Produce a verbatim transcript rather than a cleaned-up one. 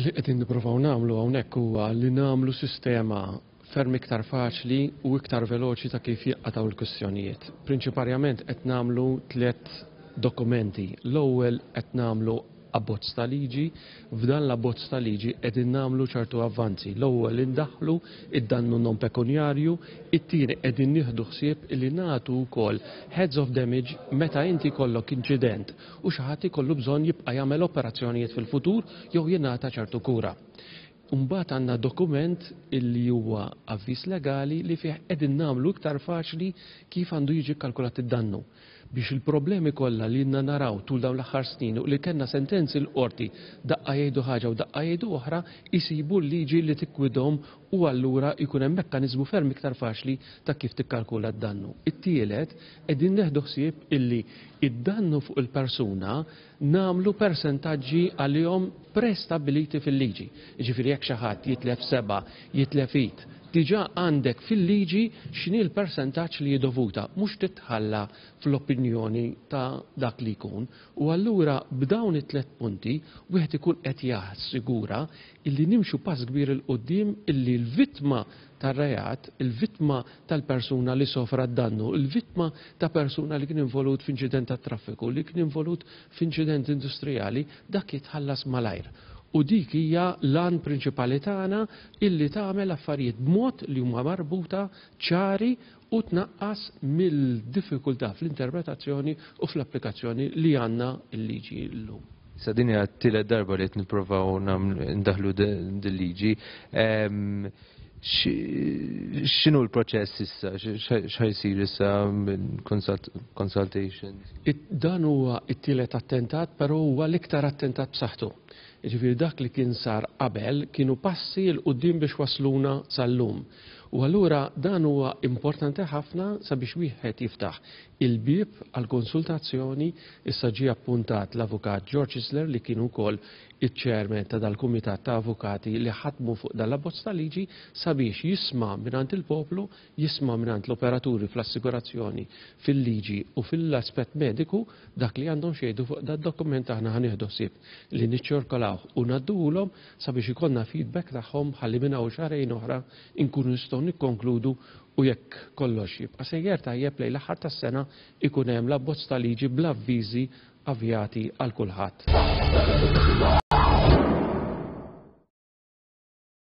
Li qegħdin nippruvaw nagħmlu hawnhekk huwa li nagħmlu sistema ferm iktar faċli u iktar veloċi ta' kif jinqataw il-kwistjonijiet. Prinċipalment qed nagħmlu tliet dokumenti. L-ewwel qed nagħmlu abbozz ta' liġi, f'dan l-abbozz ta' liġi qegħdin nagħmlu ċertu avvanzi. L-ewwel indaħħlu id-dannu non pekunjarju, it-tieni qegħdin nieħdu ħsieb li nagħtu wkoll heads of damage meta inti jkollok inċident u xi ħadd ikollu bżonn jibqa' jagħmel operazzjonijiet fil-futur jew jingħata ċertu kura. Mbagħad għandna dokument illi huwa avviż legali li fih qegħdin nagħmlu iktar faċli kif għandu jiġi kkalkulat id-dannu biex il-problemi kollha li inna naraw tul dawn l-aħħar snin u li kellna sentenzi l-qorti daqqa jgħidu ħaġa u daqqa jgħidu oħra jsibu l-liġi li tikkwidhom u allura jkun hemm mekkaniżmu ferm iktar faċli ta' kif tikkalkula d-dannu. It-tielet qegħdin neħdu ħsieb illi id-dannu fuq il-persuna nagħmlu persentaġġi għalihom prestabiliti fil-liġi. Jiġifieri jekk xi ħadd jitlef seba', jitlef it, diġà għandek fil-liġi x'inhi l-persentaġġ li jidovuta, mhux titħalla fl-opinjoni ta' dak li jkun. U allura b'dawn it-tliet punti wieħed ikun qed jassigura illi nimxu pass kbir il qudiem illi l-vittma tar-reat, il-vittma tal-persuna li sofra d-dannu, il-vittma ta' persuna li kien involut f'inċident tat traffiku, li kien involut f'inċident industrijali, dak jitħallas malajr. U dik hija l-għan prinċipali tagħna illi tagħmel affarijiet b'mod li huma marbuta ċari u tnaqqas mill-diffikultà fl-interpretazzjoni u fl-applikazzjoni li għandna l-liġi llum. Sa din hija t-tielet darba li qed nippruvaw ndaħlu dil-liġi. X'inhu l-proċess issa? X'ħajsir issa consultation? Dan huwa t-tielet attentat, però huwa l-iktar attentat b'saħħtu. Ġifieri dak li kien sar qabel kienu passi l qudiem biex wasluna sal-lum. U allura dan huwa importanti ħafna sabiex wieħed jiftaħ il-bieb għal konsultazzjoni. Issa ġie appuntat l-avukat George Isler li kien ukoll iċ-ċermen ta' dal-Kumitat ta' Avukati li ħadmu fuq dal-abbozz ta' liġi sabiex jisma' mingħand il-poplu, jisma' mingħand l-operaturi fl-assigurazzjoni, fil-liġi u fil-aspett mediku dak li għandhom xejdu fuq dad-dokument aħna ħanieħdu ħsieb li niċċirkolaw u naddulhom sabiex ikollna feedback tagħhom ħalli minn hawn xahrejn oħra inkunu nistgħu nikkonkludu u jekk kollox jibqa' sejjer tajjeb lejn l-aħħar tas-sena ikun hemm l-abbozz ta' liġi bl-avviżi avvjati għal kulħadd.